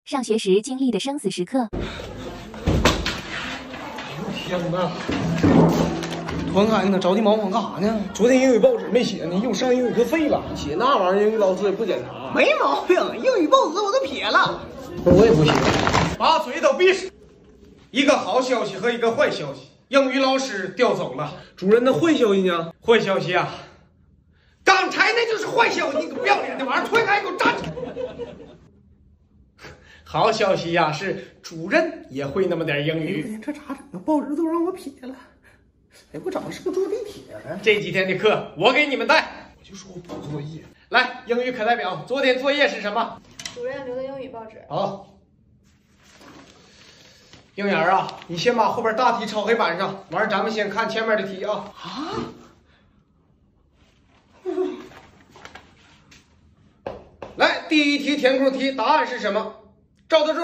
上学时经历的生死时刻。 天哪！团凯，你搁着急忙慌干啥呢？昨天英语报纸没写呢，又上英语课废了。写那玩意儿，英语老师也不检查。 没毛病，英语报纸我都撇了。 我也不写，把嘴都闭实。一个好消息和一个坏消息，英语老师调走了。主任，那坏消息呢？坏消息啊！刚才那就是坏消息，你个不要脸的玩意儿！团凯，给我站起来！好消息呀，是主任也会那么点英语。这咋整啊？报纸都让我撇了。哎，我怎么是个坐地铁呢？这几天的课我给你们带。我就说我补作业。来，英语课代表，昨天作业是什么？ 主任留的英语报纸。 好。英眼啊，你先把后边大题抄黑板上，完了咱们先看前面的题啊。来，第一题填空题，答案是什么？照得住。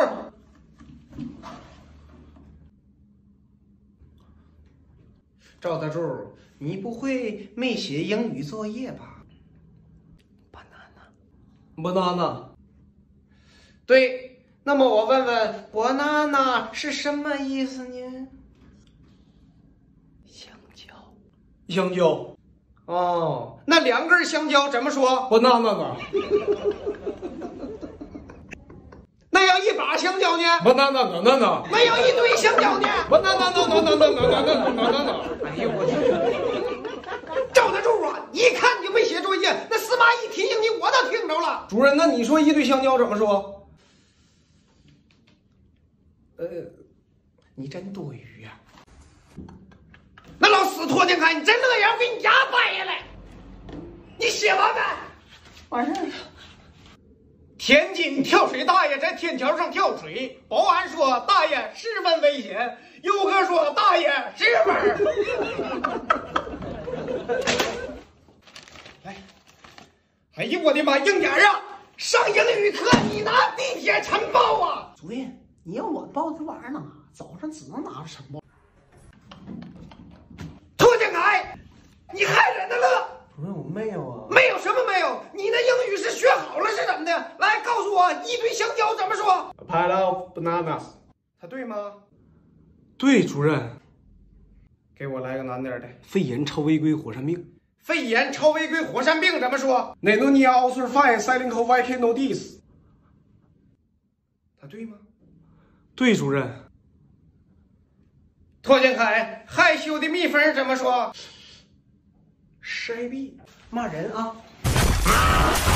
照得住，你不会没写英语作业吧 ？banana。对，那么我问问 banana 是什么意思呢？香蕉。哦，那两根香蕉怎么说 ？banana 呢？那要一把香蕉呢 ？banana。那要一堆香蕉呢 ？banana。哎呦我去！照得住啊！一看你就没写作业，那司马懿提醒你，我倒听着了。主任，那你说一堆香蕉怎么说？你真多余呀！那老死拖天凯，你真乐样，我给你牙掰下来！你写完没？ 完事儿了。 天津跳水大爷在天桥上跳水，保安说大爷十分危险，游客说大爷10分。来，哎呀我的妈，硬点啊！上英语课你拿地铁晨报啊！ 主任，你要我报这玩意儿呢，早上只能拿着晨报。 拖天凯，你害人的乐！ 主任，我没有啊。 没有什么没有，你的英语是学好了是怎么的？来告诉我，一堆香蕉怎么说 ？A pile of bananas， 它对吗？ 对，主任。 给我来个难点的。 肺炎超违规火山病。 肺炎超违规火山病怎么说 ？Pneumonia also fine silent volcano dis。它对吗？ 对，主任。 拖天凯，害羞的蜜蜂怎么说？Shy bee。 骂人啊！